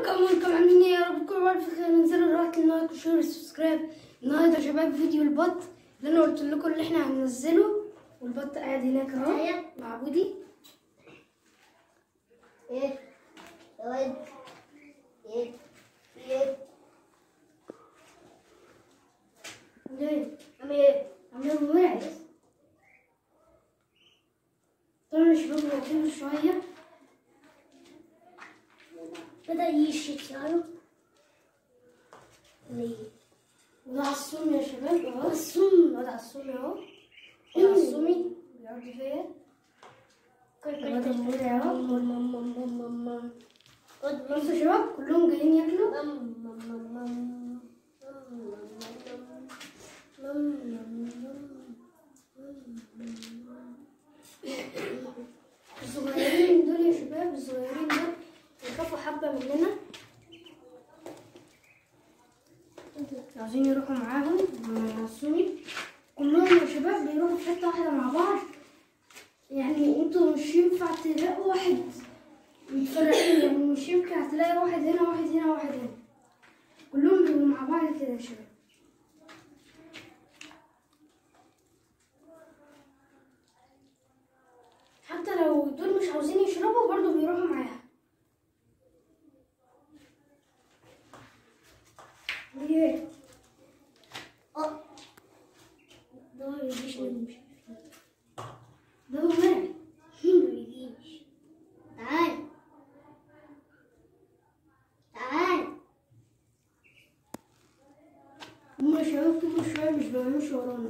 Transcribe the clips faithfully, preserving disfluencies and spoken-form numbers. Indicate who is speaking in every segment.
Speaker 1: ويلكم ويلكم عاملين ايه؟ يا رب تكونوا بألف خير. انزلوا دلوقتي اللايك وشير وسبسكرايب. النهارده يا شباب فيديو البط اللي انا قلت لكم اللي احنا هننزله، والبط قاعد هناك اهو مع بودي.
Speaker 2: ايه يا ولد ايه ايه
Speaker 1: ليه؟
Speaker 2: عامل ايه؟
Speaker 1: عامل ايه مرعب. طبعا يا شباب واقفين شويه
Speaker 2: بدأ يشيك يعني
Speaker 1: ليه؟ وده عصومي يا شباب اهو. عصومي وده عصومي اهو. وده عصومي بيقعد فيا. وده مرعب اهو. بصوا يا شباب كلهم جايين ياكلوا. الصغيرين دول يا شباب، الصغيرين دول يخافوا حبة مننا، عايزين يروحوا معاهم مع عصومي. كلهم يا شباب بيروحوا في حتة واحدة مع بعض، يعني انتوا مش ينفع تلاقوا واحد متفرقين، يعني مش ينفع تلاقي واحد هنا واحد هنا واحد هنا، كلهم بيبقوا مع بعض كده يا شباب. حتى لو دول مش عاوزين يشربوا برضو بيروحوا معاها. ليه؟
Speaker 2: اه ده ما بيجيش نمشي
Speaker 1: ده هو مرعب.
Speaker 2: ما بيجيش. تعال تعال
Speaker 1: هما شباب كبروا شوية مش بيعملوش ورانا.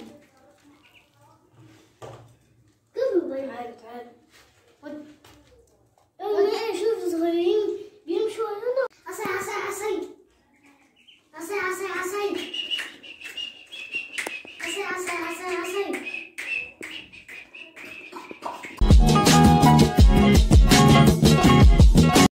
Speaker 2: كله باين.
Speaker 1: تعالوا تعالوا خد.
Speaker 2: انا اشوف صغيرين بيمشوا ورانا. عصي عصي عصي عصي عصي عصي عصي عصي عصي عصي